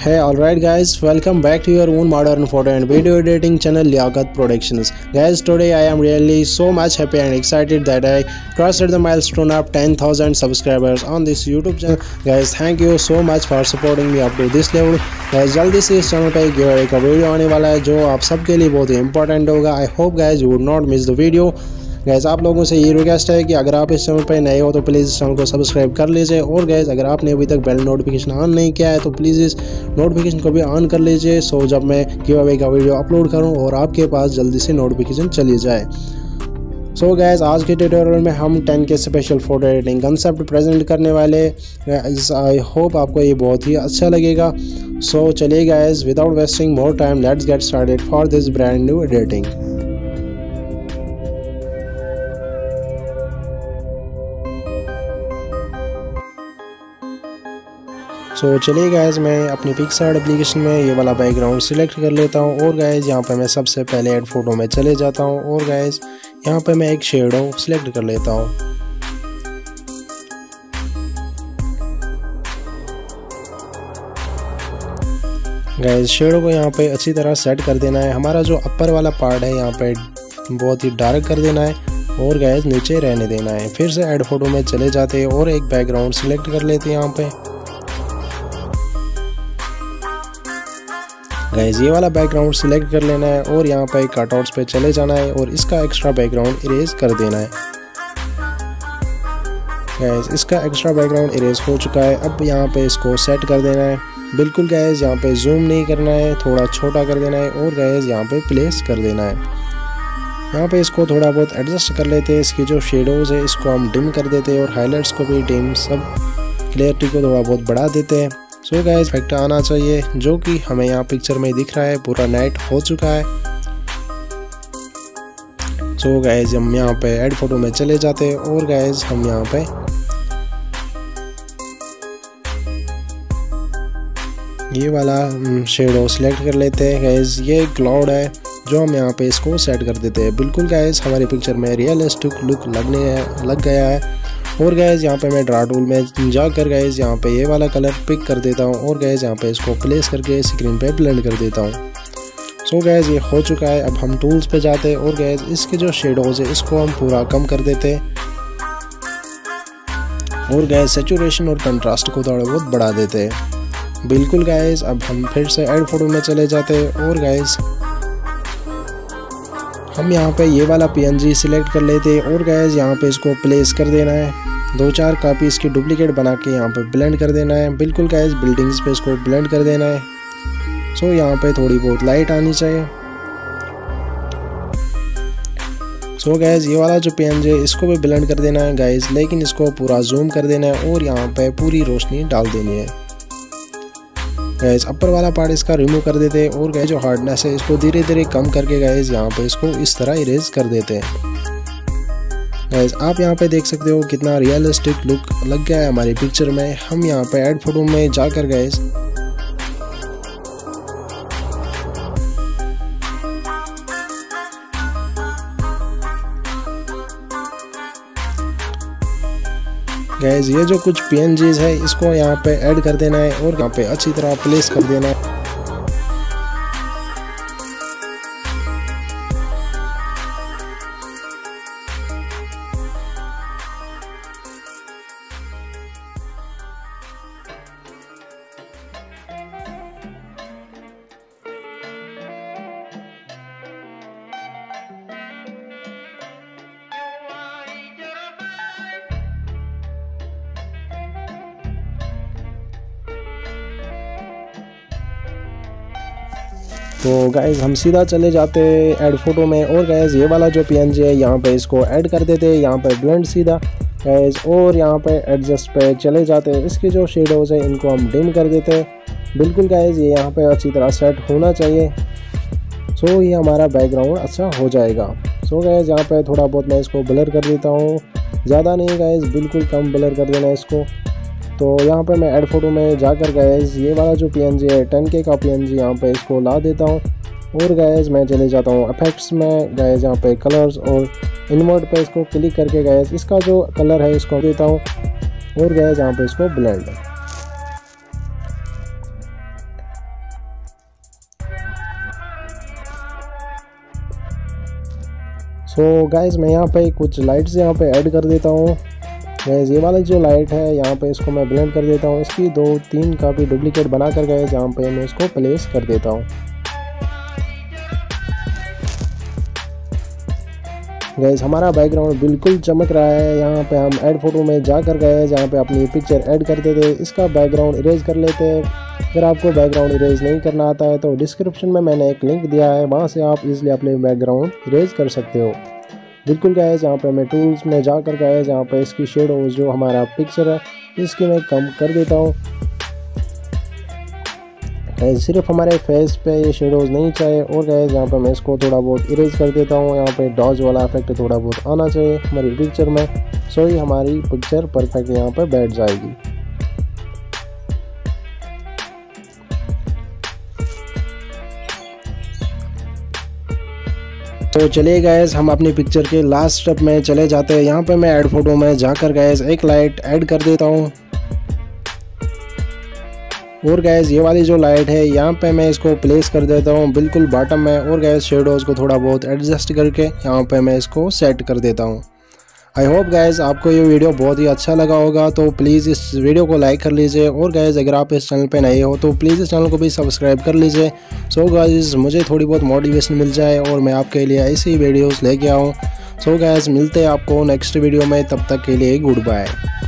Hey, alright guys, welcome back to your own modern photo and video editing channel Liaquat Productions. Guys, today I am really so much happy and excited that I crossed the milestone of 10,000 subscribers on this YouTube channel. Guys, thank you so much for supporting me up to this level. Guys, जल्दी से इस channel पे giveaway का video आने वाला है जो आप सबके लिए बहुत ही इंपॉर्टेंट होगा. I hope guys you would not miss the video. Guys आप लोगों से ये रिक्वेस्ट है कि अगर आप इस चैनल पर नए हो तो प्लीज़ इस चैनल को सब्सक्राइब कर लीजिए. और गैस अगर आपने अभी तक बेल नोटिफिकेशन ऑन नहीं किया है तो प्लीज़ इस नोटिफिकेशन को भी ऑन कर लीजिए. सो जब मैं गिवअवे का वीडियो अपलोड करूं और आपके पास जल्दी से नोटिफिकेशन चली जाए. सो गैस आज के ट्यूटोरियल में हम 10K special photo editing concept present करने वाले. आई होप आपको ये बहुत ही अच्छा लगेगा. सो चलिए guys without wasting more time let's get started for this brand new editing. So चलिए गाइज मैं अपनी पिक्सआर्ट एप्लीकेशन में ये वाला बैकग्राउंड सिलेक्ट कर लेता हूँ. और गाइज यहाँ पे मैं सबसे पहले ऐड फोटो में चले जाता हूँ. और गाइज यहाँ पे मैं एक शेडो सिलेक्ट कर लेता हूँ. गाइज शेडो को यहाँ पे अच्छी तरह सेट कर देना है. हमारा जो अपर वाला पार्ट है यहाँ पे बहुत ही डार्क कर देना है और गाइज नीचे रहने देना है. फिर से ऐड फोटो में चले जाते हैं और एक बैकग्राउंड सिलेक्ट कर लेते हैं यहाँ पे. गाइज ये वाला बैकग्राउंड सिलेक्ट कर लेना है और यहाँ पे कटआउट्स पे चले जाना है और इसका एक्स्ट्रा बैकग्राउंड इरेज कर देना है. गाइज इसका एक्स्ट्रा बैकग्राउंड इरेज हो चुका है. अब यहाँ पे इसको सेट कर देना है. बिल्कुल गाइज यहाँ पे जूम नहीं करना है, थोड़ा छोटा कर देना है और गाइज यहाँ पे प्लेस कर देना है. यहाँ पे इसको थोड़ा बहुत एडजस्ट कर लेते हैं. इसकी जो शेडोज़ है इसको हम डिम कर देते हैं और हाईलाइट्स को भी डिम, सब क्लियरिटी को थोड़ा बहुत बढ़ा देते हैं. सो गाइस इफेक्ट आना चाहिए जो कि हमें यहाँ पिक्चर में दिख रहा है. पूरा नाइट हो चुका है. सो गाइस हम यहाँ पे ऐड फोटो में चले जाते हैं और गाइस हम यहाँ पे ये वाला शेडो सिलेक्ट कर लेते हैं. गाइस ये क्लाउड है जो हम यहाँ पे इसको सेट कर देते हैं. बिल्कुल गाइस हमारी पिक्चर में रियलिस्टिक लुक लग गया है. और गैस यहाँ पे मैं ड्रा टूल में जाकर गैस यहाँ पे ये वाला कलर पिक कर देता हूँ और गैस यहाँ पे इसको प्लेस करके स्क्रीन पे ब्लेंड कर देता हूँ. सो गैस ये हो चुका है. अब हम टूल्स पे जाते हैं और गैस इसके जो शेडोज है इसको हम पूरा कम कर देते हैं और गैस सैचुरेशन और कंट्रास्ट को थोड़ा बहुत बढ़ा देते हैं. बिल्कुल गैस अब हम फिर से ऐड फोटो में चले जाते हैं और गैस हम यहाँ पे ये वाला PNG सिलेक्ट कर लेते हैं और गैस यहाँ पे इसको प्लेस कर देना है. 2-4 कापी इसकी डुप्लीकेट बना के यहाँ पे ब्लेंड कर देना है. बिल्कुल गैस बिल्डिंग्स पे इसको ब्लेंड कर देना है. सो यहाँ पे थोड़ी बहुत लाइट आनी चाहिए. सो गैस ये वाला जो PNG है इसको भी ब्लेंड कर देना है गैस, लेकिन इसको पूरा जूम कर देना है और यहाँ पे पूरी रोशनी डाल देनी है. गैस अपर वाला पार्ट इसका रिमूव कर देते हैं और गैस जो हार्डनेस है इसको धीरे धीरे कम करके गैस यहाँ पे इसको इस तरह इरेज कर देते हैं. गैस आप यहाँ पे देख सकते हो कितना रियलिस्टिक लुक लग गया है हमारी पिक्चर में. हम यहाँ पे ऐड फोटो में जाकर गैस गैस ये जो कुछ PNGs है इसको यहाँ पे ऐड कर देना है और यहाँ पे अच्छी तरह प्लेस कर देना है. तो गाइज हम सीधा चले जाते हैं ऐड फोटो में और गाइज ये वाला जो PNG है यहाँ पे इसको ऐड कर देते हैं. यहाँ पे ब्लेंड सीधा गाइज और यहाँ पे एडजस्ट पे चले जाते हैं. इसकी जो शेडोज़ है इनको हम डिम कर देते हैं. बिल्कुल गाइज ये यहाँ पे अच्छी तरह सेट होना चाहिए. सो ये हमारा बैकग्राउंड अच्छा हो जाएगा. सो गाइज यहाँ पे थोड़ा बहुत मैं इसको ब्लर कर देता हूँ, ज़्यादा नहीं गाइज, बिल्कुल कम ब्लर कर देना इसको. तो यहाँ पे मैं ऐड फोटो में जाकर गैस ये वाला जो PNG है 10K का PNG यहाँ पे इसको ला देता हूँ और गैस मैं चले जाता हूँ इफेक्ट्स में. गैस यहाँ पे कलर्स और इन्वर्ट पे इसको क्लिक करके गैस इसका जो कलर है इसको देता हूँ और गैस यहाँ पे इसको ब्लेंड. सो गाइस मैं यहाँ पे कुछ लाइट्स यहाँ पे ऐड कर देता हूँ। गाइस ये वाला जो लाइट है यहाँ पे इसको मैं ब्लेंड कर देता हूँ। इसकी 2-3 काफ़ी डुप्लीकेट बना कर गए जहाँ पे मैं इसको प्लेस कर देता हूँ। गाइस हमारा बैकग्राउंड बिल्कुल चमक रहा है। यहाँ पे हम ऐड फोटो में जा कर गए जहाँ पे अपनी पिक्चर ऐड करते थे। इसका बैकग्राउंड इरेज कर लेते हैं। अगर आपको बैकग्राउंड इरेज नहीं करना आता है तो डिस्क्रिप्शन में मैंने एक लिंक दिया है, वहाँ से आप इजीली अपने बैकग्राउंड इरेज कर सकते हो। बिल्कुल गाइस यहाँ पे मैं टूल्स में जा कर गए जहाँ पे इसकी शेडोज जो हमारा पिक्चर है इसकी मैं कम कर देता हूँ। सिर्फ हमारे फेस पे ये शेडोज नहीं चाहिए। और गाइस यहाँ पे मैं इसको थोड़ा बहुत इरेज कर देता हूँ। यहाँ पे डॉज वाला इफेक्ट थोड़ा बहुत आना चाहिए हमारी पिक्चर में, सो ही हमारी पिक्चर परफेक्ट यहाँ पे बैठ जाएगी। तो चलिए गाइस हम अपनी पिक्चर के लास्ट स्टेप में चले जाते हैं। यहाँ पे मैं ऐड फोटो में जाकर गाइस एक लाइट ऐड कर देता हूँ। और गाइस ये वाली जो लाइट है यहाँ पे मैं इसको प्लेस कर देता हूँ बिल्कुल बॉटम में। और गाइस शेडोज़ को थोड़ा बहुत एडजस्ट करके यहाँ पे मैं इसको सेट कर देता हूँ। आई होप गाइस आपको ये वीडियो बहुत ही अच्छा लगा होगा, तो प्लीज़ इस वीडियो को लाइक कर लीजिए। और गाइस अगर आप इस चैनल पे नए हो तो प्लीज़ इस चैनल को भी सब्सक्राइब कर लीजिए। सो गाइस मुझे थोड़ी बहुत मोटिवेशन मिल जाए और मैं आपके लिए ऐसी वीडियोस लेके आऊँ। सो गाइस मिलते हैं आपको नेक्स्ट वीडियो में, तब तक के लिए गुड बाय।